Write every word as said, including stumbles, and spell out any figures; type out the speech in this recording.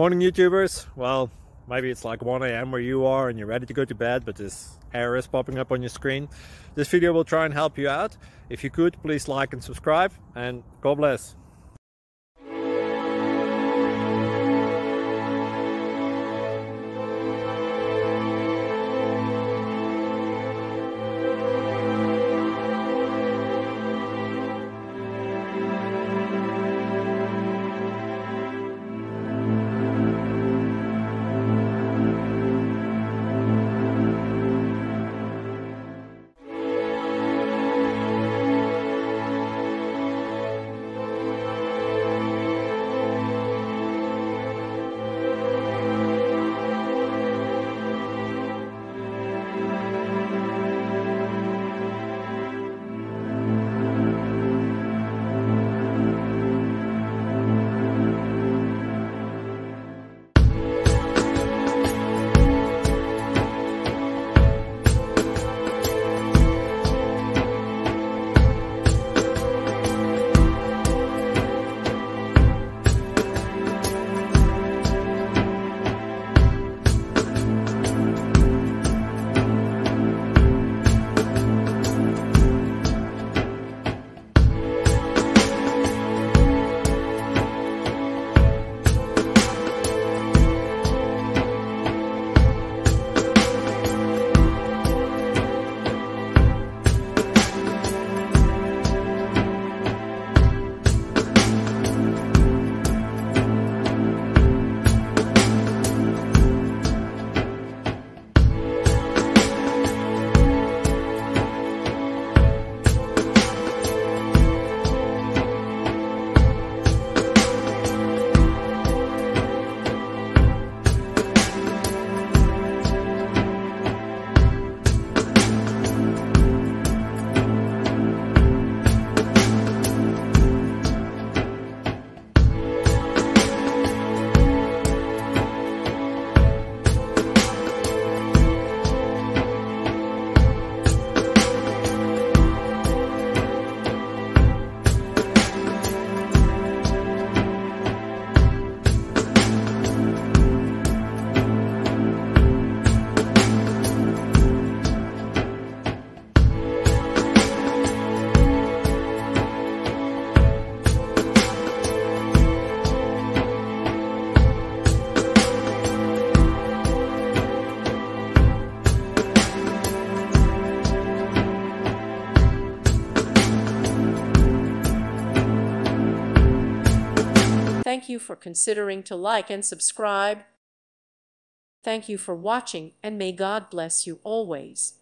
Morning YouTubers. Well, maybe it's like one A M where you are and you're ready to go to bed, but this error is popping up on your screen. This video will try and help you out. If you could, please like and subscribe, and God bless. Thank you for considering to like and subscribe. Thank you for watching, and may God bless you always.